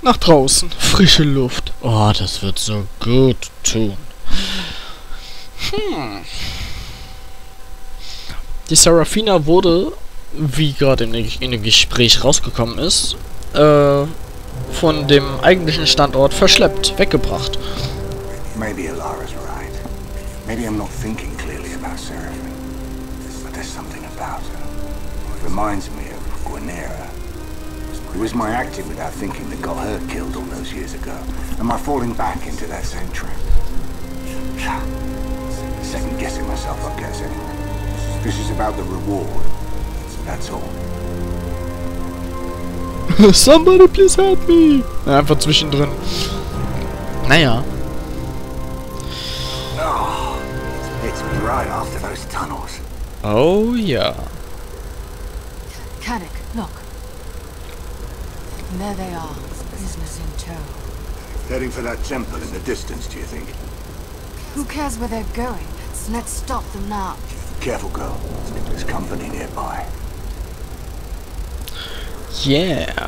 Nach draußen. Frische Luft. Oh, das wird so gut tun. Die Seraphina wurde, wie gerade in dem Gespräch rausgekommen ist, von dem eigentlichen Standort verschleppt, weggebracht. Maybe Alara's right. Maybe I'm not thinking clearly about Seraphine. But there's something about her. Reminds me of Gwenera. It was my acting without thinking that got her killed all those years ago. Am I falling back into that same trap? Second guessing myself, I guess, anyway. This is about the reward. That's all. Somebody please help me! Einfach zwischendrin. Naja. Oh, it's right after those tunnels. Oh ja. Caddick, look. And there they are, prisoners in tow. Heading for that temple in the distance, do you think? Who cares where they're going? Let's stop them now. Careful, girl. There's company nearby. Yeah.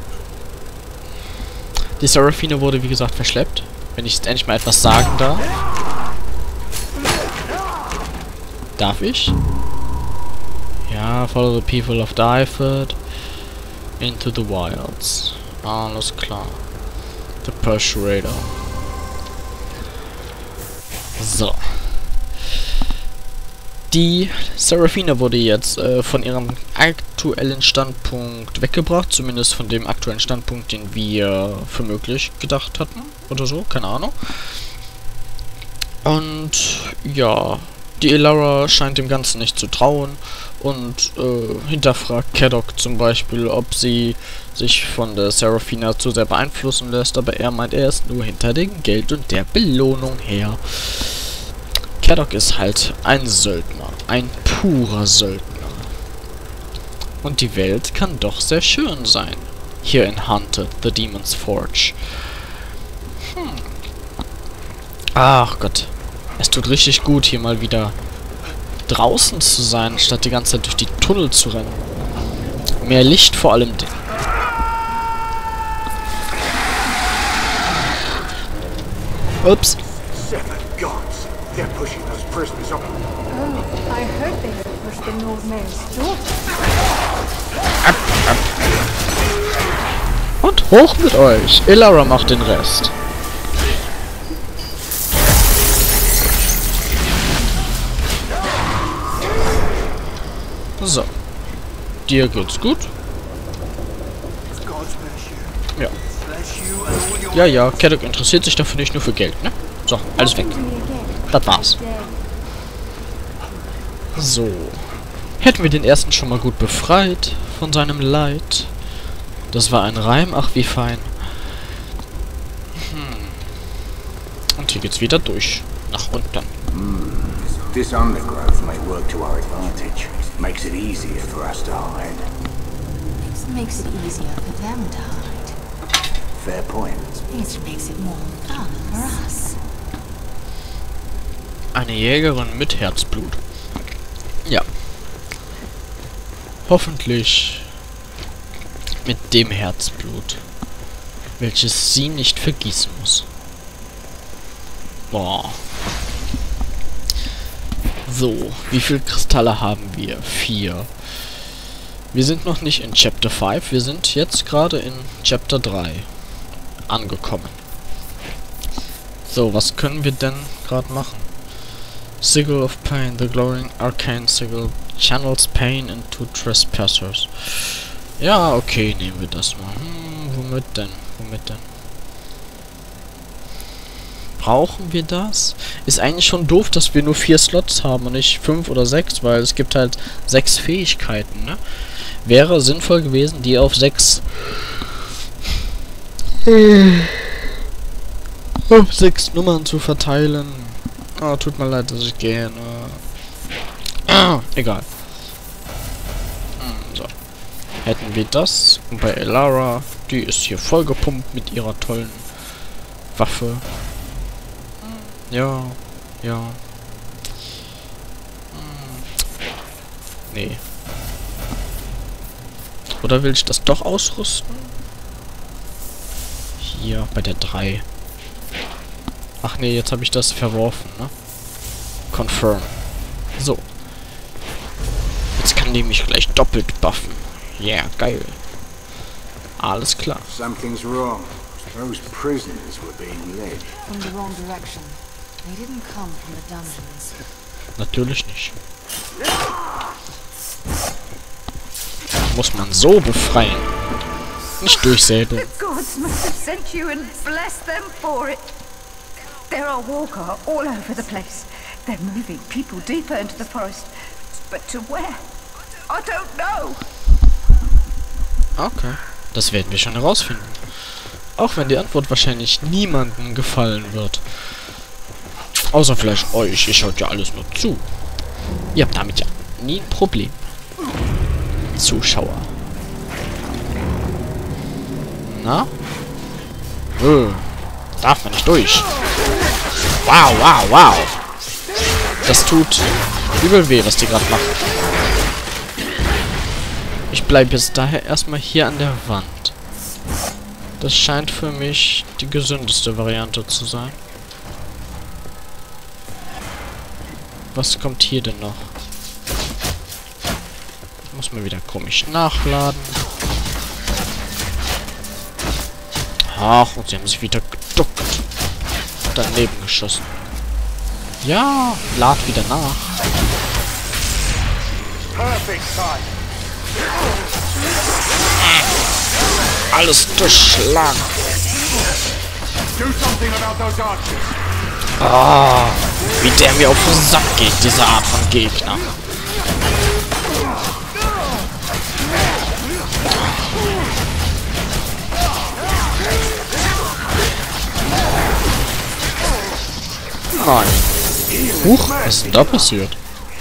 Die Seraphine wurde, wie gesagt, verschleppt. Wenn ich jetzt endlich mal etwas sagen darf. Darf ich? Ja, follow the people of Dyford into the wilds. Alles klar. The Persuader. So. Die Seraphina wurde jetzt von ihrem aktuellen Standpunkt weggebracht. Zumindest von dem aktuellen Standpunkt, den wir für möglich gedacht hatten. Oder so, keine Ahnung. Und ja, die Elara scheint dem Ganzen nicht zu trauen. Und hinterfragt Caddock zum Beispiel, ob sie sich von der Seraphina zu sehr beeinflussen lässt. Aber er meint, er ist nur hinter dem Geld und der Belohnung her. Caddock ist halt ein Söldner. Ein purer Söldner. Und die Welt kann doch sehr schön sein. Hier in Haunted, the Demon's Forge. Ach Gott. Es tut richtig gut, hier mal wieder draußen zu sein, statt die ganze Zeit durch die Tunnel zu rennen. Mehr Licht vor allem. Ups. They're pushing those prisoners up. Oh, I heard they had pushed the Lord Mayor's daughter. Und hoch mit euch. Elara macht den Rest. So. Dir geht's gut? Ja. Ja, ja, Caddock interessiert sich dafür nicht nur für Geld, ne? So, alles weg. Das war's. So. Hätten wir den ersten schon mal gut befreit von seinem Leid. Das war ein Reim, ach wie fein. Und hier geht's wieder durch. Nach unten. This undergrowth may work to our advantage. Makes it easier for us to hide. It makes it easier for them to hide. Fair point. It makes it more fun for us. Eine Jägerin mit Herzblut. Ja. Hoffentlich mit dem Herzblut, welches sie nicht vergießen muss. Boah. So, wie viele Kristalle haben wir? 4. Wir sind noch nicht in Chapter 5, wir sind jetzt gerade in Chapter 3 angekommen. So, was können wir denn gerade machen? Sigil of Pain, the glowing arcane sigil channels pain into trespassers. Ja, okay, nehmen wir das mal. Womit denn? Womit denn? Brauchen wir das? Ist eigentlich schon doof, dass wir nur 4 Slots haben und nicht 5 oder 6, weil es gibt halt 6 Fähigkeiten, ne? Wäre sinnvoll gewesen, die auf 6 Nummern zu verteilen. Oh, tut mir leid, dass ich gehe. Egal. So. Hätten wir das. Und bei Elara, die ist hier vollgepumpt mit ihrer tollen Waffe. Ja. Ja. Nee. Oder will ich das doch ausrüsten? hier bei der 3. Ach nee, jetzt habe ich das verworfen, ne? Confirm. So. Jetzt kann die mich gleich doppelt buffen. Yeah, geil. Alles klar. Something's wrong. Those prisoners were being led. From the wrong direction. They didn't come from the dungeons. Natürlich nicht. Muss man so befreien. Nicht durchsäbeln. The gods must have sent you and blessed them for it. There are Walker all over the place. They're moving people deeper into the forest. But to where? I don't know. Okay. Das werden wir schon herausfinden. Auch wenn die Antwort wahrscheinlich niemandem gefallen wird. Außer vielleicht euch. Ihr schaut ja alles nur zu. Ihr habt damit ja nie ein Problem. Zuschauer. Na? Darf man nicht durch. Wow, wow, wow. Das tut übel weh, was die gerade machen. Ich bleibe jetzt daher erstmal hier an der Wand. Das scheint für mich die gesündeste Variante zu sein. Was kommt hier denn noch? Muss man wieder komisch nachladen. Ach, und sie haben sich wieder geduckt. Daneben geschossen. Ja, lad wieder nach. Alles durchschlagen. Ah, wie der mir auf den Sack geht, diese Art von Gegner. Nein. Huch, was ist denn da passiert?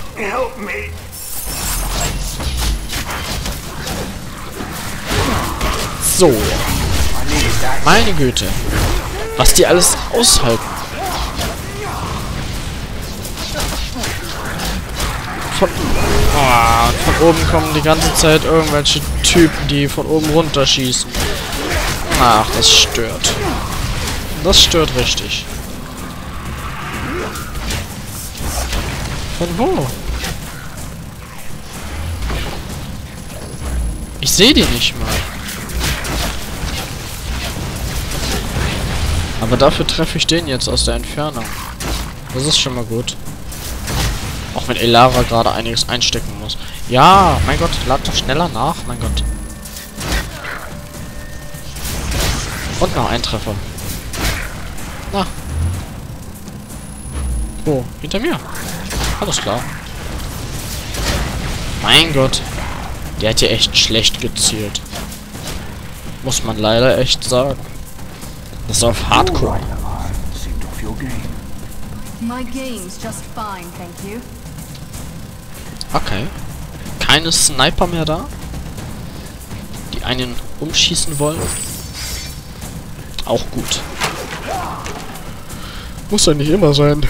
So. Meine Güte. Was die alles aushalten. Von oben kommen die ganze Zeit irgendwelche Typen, die von oben runter schießen. Ach, das stört. Das stört richtig. Von wo? Ich sehe die nicht mal. Aber dafür treffe ich den jetzt aus der Entfernung. Das ist schon mal gut. Auch wenn Elara gerade einiges einstecken muss. Ja, mein Gott, lad doch schneller nach, mein Gott. Und noch ein Treffer. Na. Wo? Hinter mir. Alles klar. Mein Gott. Der hat hier echt schlecht gezielt. Muss man leider echt sagen. Das ist auf Hardcore. My game's just fine, thank you. Okay. Keine Sniper mehr da? Die einen umschießen wollen? Auch gut. Muss ja nicht immer sein.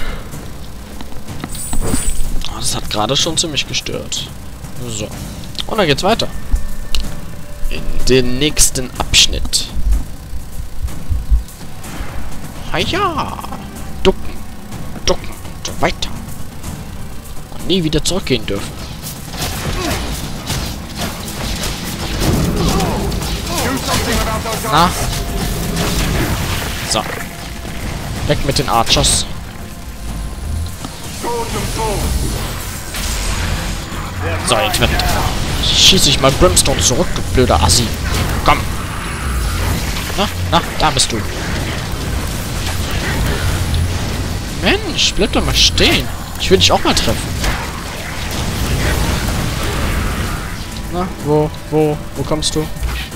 Oh, das hat gerade schon ziemlich gestört. So. Und dann geht's weiter. In den nächsten Abschnitt. Ja. Ducken. Ducken. Und so weiter. Und nie wieder zurückgehen dürfen. Na? So. Weg mit den Archers. So, jetzt schieße ich mal Brimstone zurück, du blöder Assi. Komm. Na, da bist du. Mensch, bleib doch mal stehen. Ich will dich auch mal treffen. Na, wo kommst du?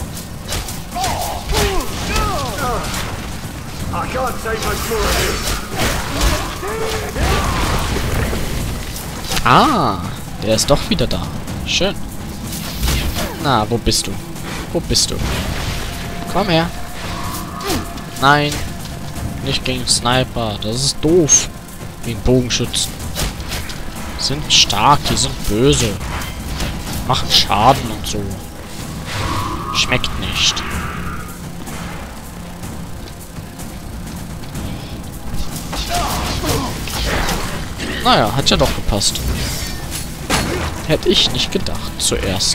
Ah, der ist doch wieder da. Schön. Na, wo bist du? Wo bist du? Komm her. Nein. Nicht gegen Sniper. Das ist doof. Gegen Bogenschützen. Sind stark, die sind böse. Machen Schaden und so. Schmeckt nicht. Naja, hat ja doch gepasst. Hätte ich nicht gedacht, zuerst.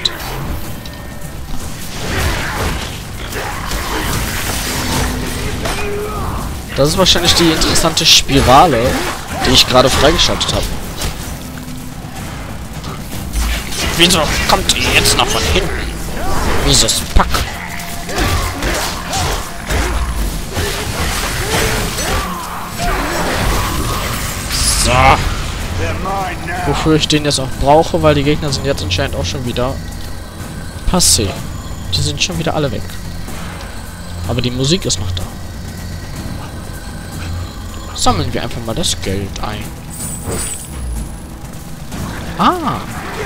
Das ist wahrscheinlich die interessante Spirale, die ich gerade freigeschaltet habe. Wieso kommt ihr jetzt noch von hinten? Mieses Pack. So. Wofür ich den jetzt auch brauche, weil die Gegner sind jetzt anscheinend auch schon wieder passé. Die sind schon wieder alle weg. Aber die Musik ist noch da. Sammeln wir einfach mal das Geld ein. Ah.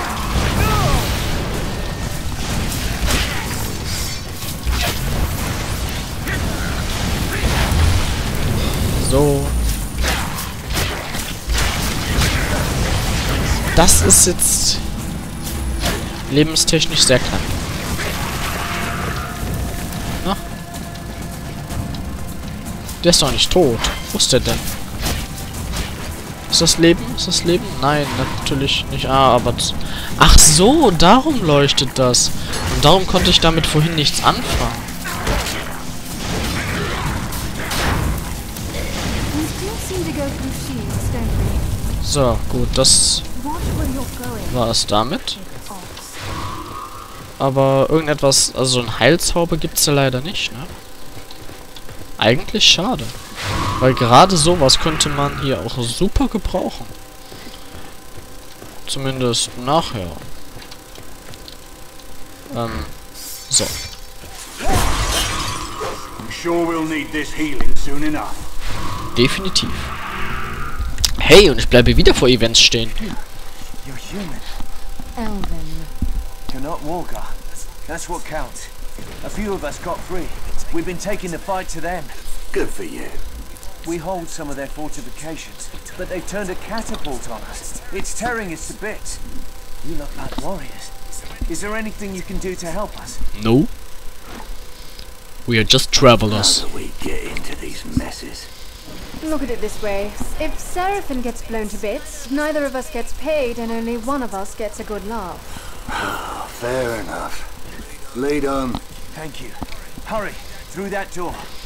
So. Das ist jetzt lebenstechnisch sehr knapp. Na? Der ist doch nicht tot. Wo ist der denn? Ist das Leben? Ist das Leben? Nein, natürlich nicht. Ah, aber... Ach so, darum leuchtet das. Und darum konnte ich damit vorhin nichts anfangen. So, gut, das war es damit. Aber irgendetwas, also ein Heilzauber gibt es ja leider nicht, ne? Eigentlich schade. Weil gerade sowas könnte man hier auch super gebrauchen. Zumindest nachher. So. Definitiv. Hey, und ich bleibe wieder vor Events stehen. You're human. Elven. You're not Walker. That's what counts. A few of us got free. We've been taking the fight to them. Good for you. We hold some of their fortifications, but they've turned a catapult on us. It's tearing us to bits. You look like warriors. Is there anything you can do to help us? No. We are just travelers. How do we get into these messes? Look at it this way. If Seraphim gets blown to bits, neither of us gets paid and only one of us gets a good laugh. Fair enough. Lead on. Thank you. Hurry, through that door.